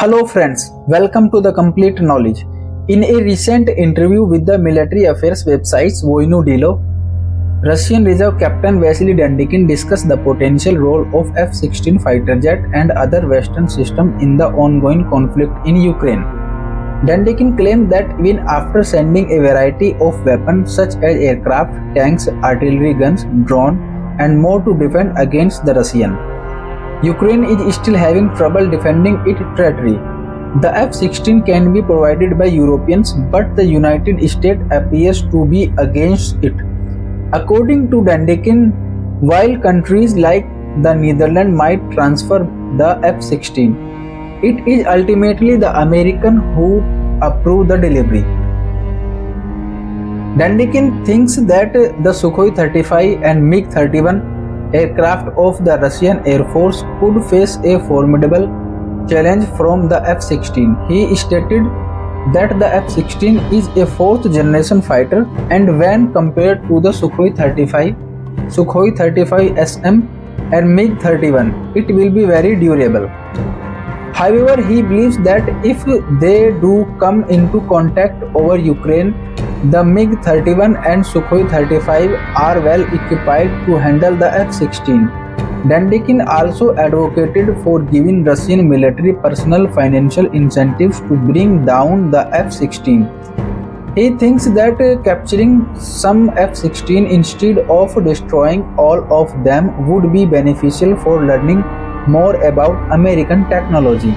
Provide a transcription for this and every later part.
Hello friends, welcome to the Complete Knowledge. In a recent interview with the military affairs website Voynu Dilo, Russian Reserve Captain Vasily Dandikin discussed the potential role of F-16 fighter jet and other Western systems in the ongoing conflict in Ukraine. Dandikin claimed that even after sending a variety of weapons such as aircraft, tanks, artillery guns, drones, and more to defend against the Russian, Ukraine is still having trouble defending its territory. The F-16 can be provided by Europeans, but the United States appears to be against it. According to Dandikin, while countries like the Netherlands might transfer the F-16, it is ultimately the Americans who approve the delivery. Dandikin thinks that the Sukhoi 35 and MiG-31 aircraft of the Russian Air Force could face a formidable challenge from the F-16. He stated that the F-16 is a fourth-generation fighter, and when compared to the Sukhoi 35, Sukhoi 35 SM and MiG-31, it will be very durable. However, he believes that if they do come into contact over Ukraine, the MiG-31 and Sukhoi 35 are well equipped to handle the F-16. Dandikin also advocated for giving Russian military personnel financial incentives to bring down the F-16. He thinks that capturing some F-16 instead of destroying all of them would be beneficial for learning more about American technology.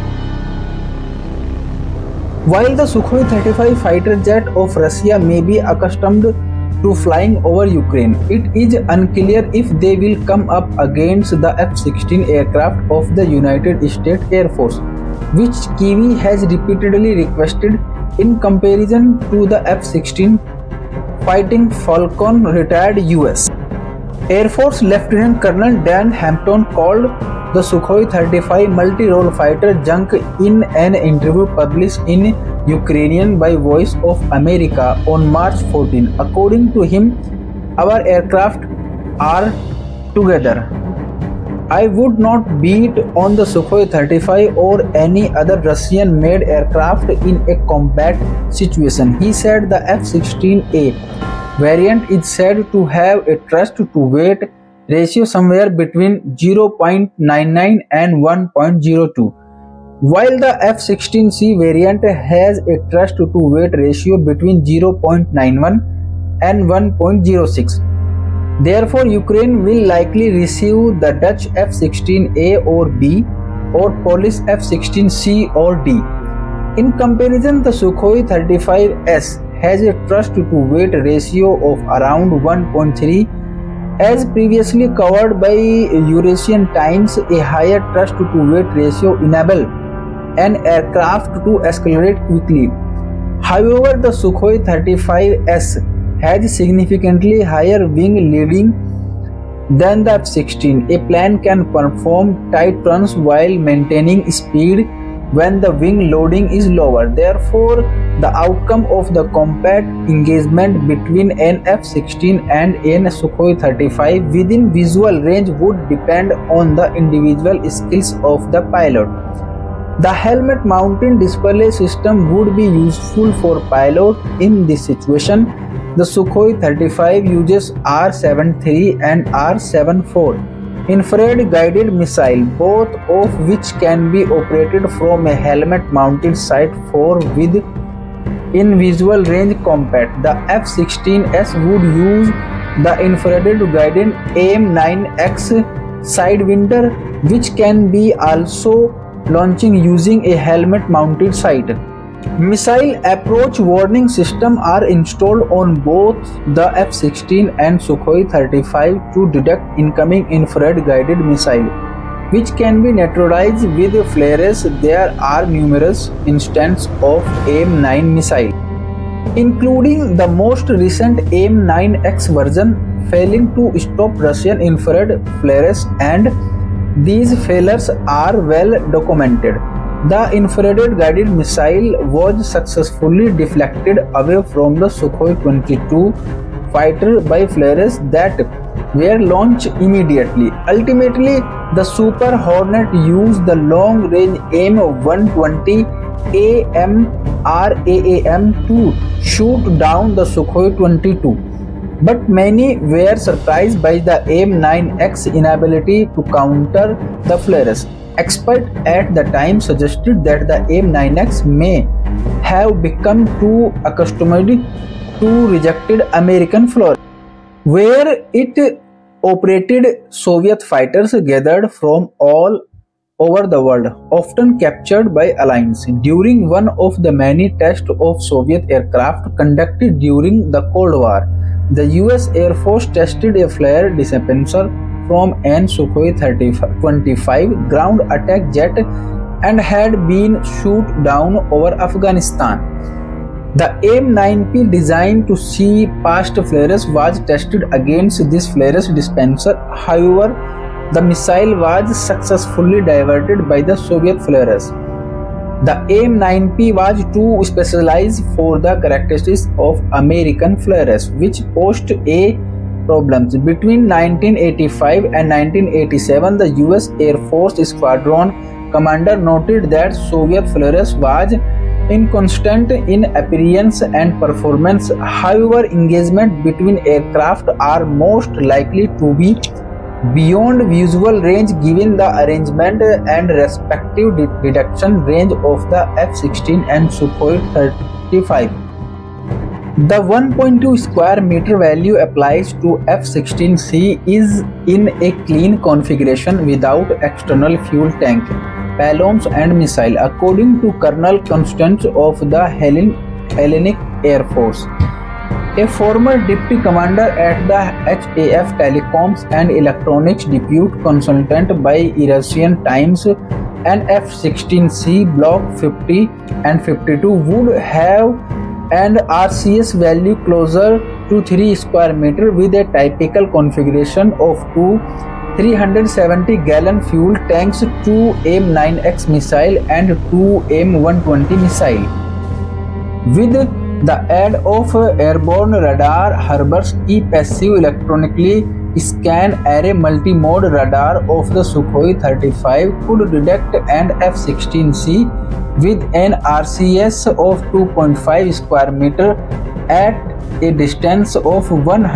While the Sukhoi 35 fighter jet of Russia may be accustomed to flying over Ukraine, it is unclear if they will come up against the F-16 aircraft of the United States Air Force, which Kyiv has repeatedly requested in comparison to the F-16 Fighting Falcon. Retired U.S. Air Force Lieutenant Colonel Dan Hampton called the Sukhoi 35 multi-role fighter junk in an interview published in Ukrainian by Voice of America on March 14. According to him, our aircraft are together. I would not beat on the Sukhoi 35 or any other Russian-made aircraft in a combat situation. He said the F-16A variant is said to have a thrust-to-weight ratio somewhere between 0.99 and 1.02, while the F-16C variant has a thrust-to-weight ratio between 0.91 and 1.06. Therefore, Ukraine will likely receive the Dutch F-16A or B or Polish F-16C or D. In comparison, the Sukhoi 35S has a thrust-to-weight ratio of around 1.3. As previously covered by Eurasian Times, a higher thrust-to-weight ratio enables an aircraft to accelerate quickly. However, the Sukhoi 35S has significantly higher wing loading than the F-16. A plane can perform tight turns while maintaining speed when the wing loading is lower. Therefore, the outcome of the combat engagement between an F-16 and an Sukhoi 35 within visual range would depend on the individual skills of the pilot. The helmet-mounted display system would be useful for pilots in this situation. The Sukhoi 35 uses R-73 and R-74 infrared guided missile, both of which can be operated from a helmet-mounted sight for within visual range combat. The F-16S would use the infrared guided AIM-9X Sidewinder, which can be also launching using a helmet-mounted sight. Missile approach warning systems are installed on both the F-16 and Sukhoi 35 to detect incoming infrared guided missile, which can be neutralized with flares. There are numerous instances of AIM-9 missile, including the most recent AIM-9X version, failing to stop Russian infrared flares, and these failures are well documented. The infrared guided missile was successfully deflected away from the Sukhoi 22 fighter by flares that were launched immediately. Ultimately, the Super Hornet used the long-range AIM-120 AMRAAM to shoot down the Sukhoi 22. But many were surprised by the AIM-9X inability to counter the flares. Experts at the time suggested that the AIM-9X may have become too accustomed to rejected American flares, where it operated. Soviet fighters gathered from all over the world, often captured by allies. During one of the many tests of Soviet aircraft conducted during the Cold War, the US Air Force tested a flare dispenser from an Sukhoi 25 ground attack jet and had been shot down over Afghanistan. The AIM-9P, designed to see past flares, was tested against this flares dispenser. However, the missile was successfully diverted by the Soviet flares. The AIM-9P was too specialized for the characteristics of American flares, which posed a problems. Between 1985 and 1987, the US Air Force Squadron commander noted that Soviet flares was inconsistent in appearance and performance. However, engagement between aircraft are most likely to be beyond visual range given the arrangement and respective detection range of the F-16 and Sukhoi 35. The 1.2 square meter value applies to F-16C is in a clean configuration without external fuel tank, payloads and missile, according to Colonel Constance of the Hellenic Air Force, a former deputy commander at the HAF Telecoms and Electronics deputy consultant by Eurasian Times. An F-16C Block 50 and 52 would have an RCS value closer to 3 square meter with a typical configuration of two 370-gallon fuel tanks, 2 AIM-9X missile and 2 AIM-120 missile. With the aid of airborne radar, Harbors E-passive electronically scan array multi-mode radar of the Sukhoi 35 could detect an F-16C with an RCS of 2.5 square meter at a distance of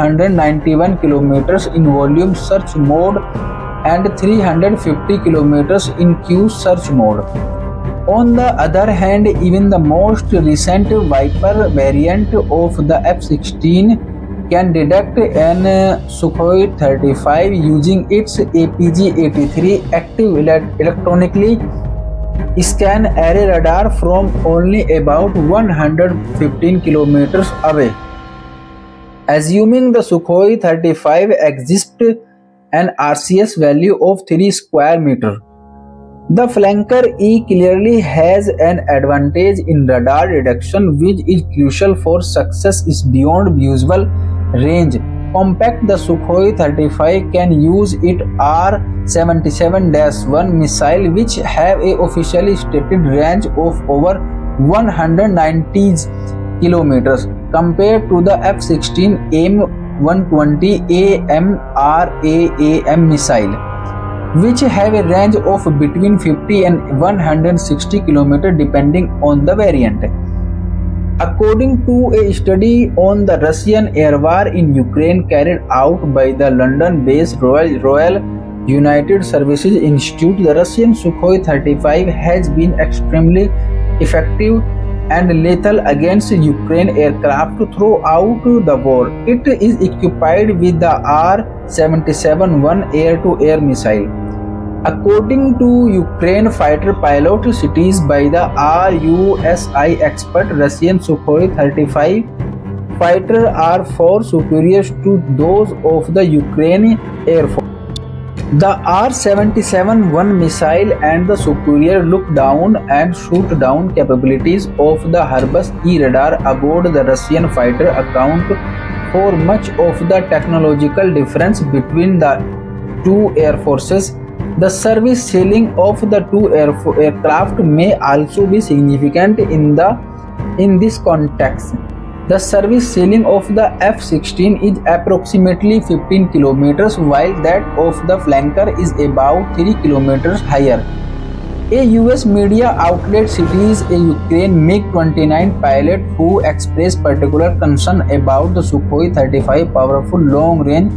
191 kilometers in volume search mode and 350 kilometers in Q search mode. On the other hand, even the most recent Viper variant of the F-16 can detect an Sukhoi 35 using its APG-83 active electronically scan array radar from only about 115 kilometers away. Assuming the Sukhoi 35 exists an RCS value of 3 square meter, the Flanker E clearly has an advantage in radar detection, which is crucial for success is beyond visual range. Compact, the Sukhoi 35 can use its R-77-1 missile, which have a officially stated range of over 190 kilometers, compared to the F-16 AIM-120 AMRAAM missile, which have a range of between 50 and 160 km depending on the variant. According to a study on the Russian air war in Ukraine carried out by the London-based Royal United Services Institute, the Russian Sukhoi 35 has been extremely effective and lethal against Ukraine aircraft throughout the war. It is equipped with the R-77-1 air-to-air missile. According to Ukraine fighter pilot cities by the RUSI expert, Russian Sukhoi 35 fighters are far superior to those of the Ukrainian Air Force. The R-77-1 missile and the superior look-down and shoot-down capabilities of the Harbors E radar aboard the Russian fighter account for much of the technological difference between the two air forces. The service ceiling of the two aircraft may also be significant in this context. The service ceiling of the F-16 is approximately 15 kilometers, while that of the flanker is about 3 kilometers higher. A US media outlet cites a Ukraine MiG-29 pilot who expressed particular concern about the Sukhoi 35 powerful long-range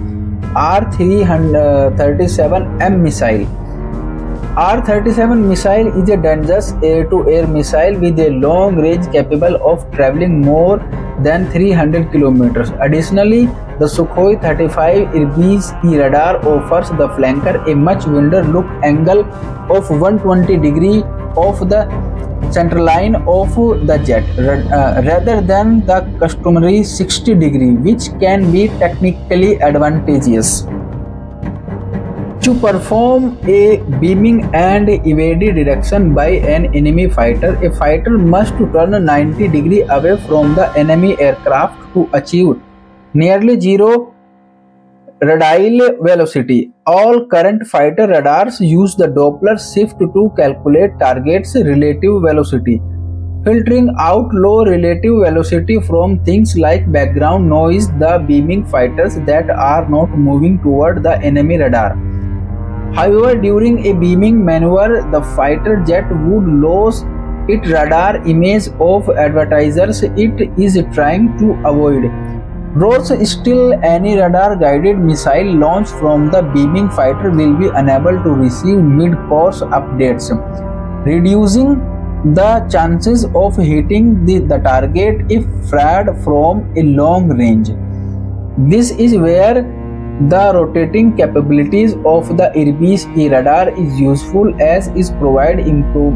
R-337M missile. R-37 missile is a dangerous air-to-air missile with a long range capable of traveling more than 300 kilometers. Additionally, the Sukhoi 35 Irbis E radar offers the flanker a much wider look angle of 120 degrees off the centerline of the jet rather than the customary 60 degrees, which can be technically advantageous. To perform a beaming and evade direction by an enemy fighter, a fighter must turn 90 degrees away from the enemy aircraft to achieve nearly zero radial velocity. All current fighter radars use the Doppler shift to calculate target's relative velocity, filtering out low relative velocity from things like background noise, the beaming fighters that are not moving toward the enemy radar. However, during a beaming maneuver, the fighter jet would lose its radar image of advertisers it is trying to avoid. Worse still, any radar-guided missile launched from the beaming fighter will be unable to receive mid-course updates, reducing the chances of hitting the target if fired from a long range. This is where the rotating capabilities of the Irbis E radar is useful, as it provides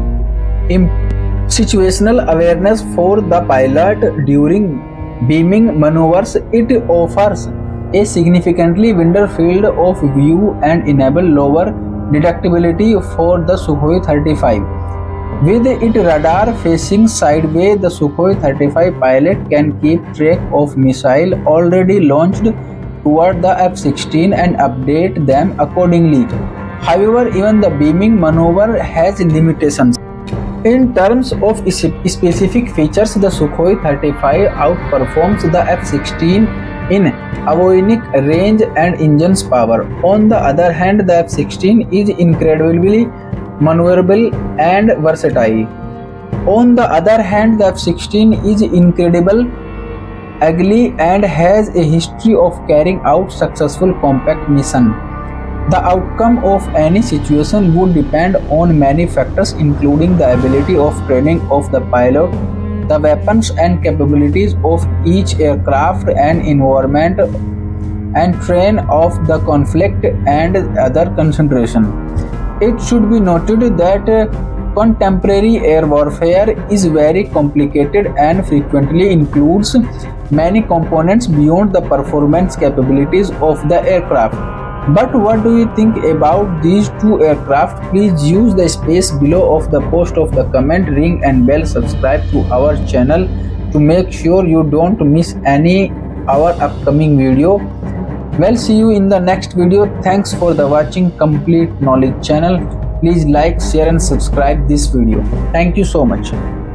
situational awareness for the pilot during beaming maneuvers. It offers a significantly wider field of view and enables lower detectability for the Sukhoi 35. With its radar facing sideways, the Sukhoi 35 pilot can keep track of missiles already launched toward the F-16 and update them accordingly. However, even the beaming maneuver has limitations. In terms of specific features, the Sukhoi 35 outperforms the F-16 in avionic range and engine power. On the other hand, the F-16 is incredibly maneuverable and versatile. On the other hand, the F-16 is incredible ugly and has a history of carrying out successful compact missions. The outcome of any situation would depend on many factors, including the ability of training of the pilot, the weapons and capabilities of each aircraft and environment, and terrain of the conflict and other considerations. It should be noted that contemporary air warfare is very complicated and frequently includes many components beyond the performance capabilities of the aircraft. But what do you think about these two aircraft? Please use the space below of the post of the comment, ring and bell, subscribe to our channel to make sure you don't miss any our upcoming video. Well, see you in the next video. Thanks for the watching Complete Knowledge channel. Please like, share and subscribe this video. Thank you so much.